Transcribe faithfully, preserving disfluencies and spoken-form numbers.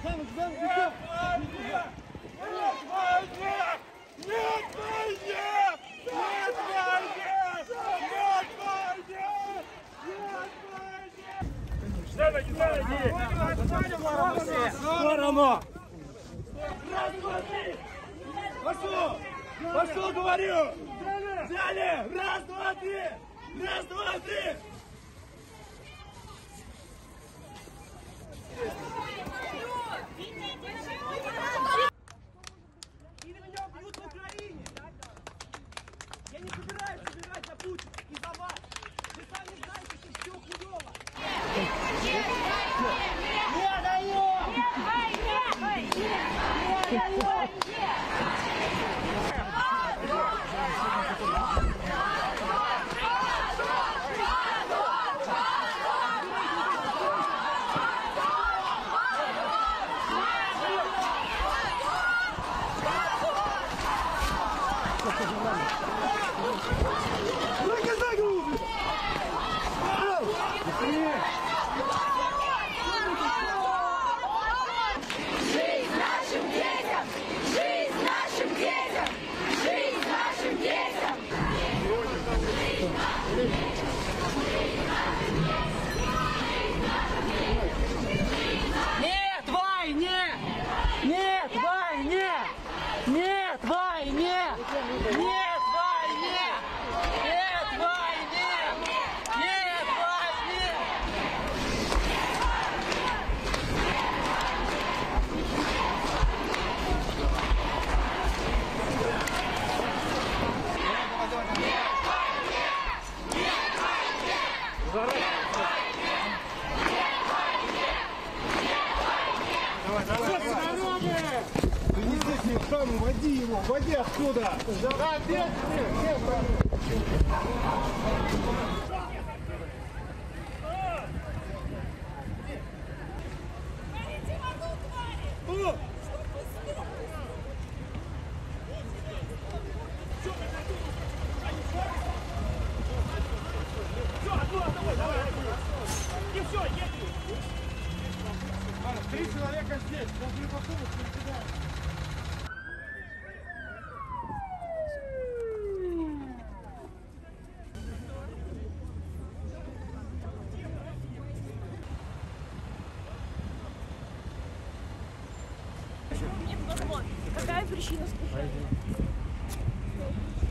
Замок, замок, замок! Нет войны! Нет войны! Нет войны! Нет войны! Нет войны! Давайте, давайте! В сторону! Раз, два, три! Пошел! Пошел, говорю! Взяли! Раз, два, три! Раз, два, три! И на меня бьют в Украине! Я не собираюсь убирать за Путина и за вас! Вы сами знаете, что все худово! Не даем! Не даем! Руки за голову! Жизнь нашим детям! Жизнь нашим детям! Жизнь нашим детям! Нет войне! Нет войне! Нет войне! Нет войне! Нет войне! Нет войне! Давай, давай, давай! Ты не здесь, там, води его, води отсюда! Да, без, без, три человека здесь, даже не попробуешь, не кидаем. Какая причина спешения?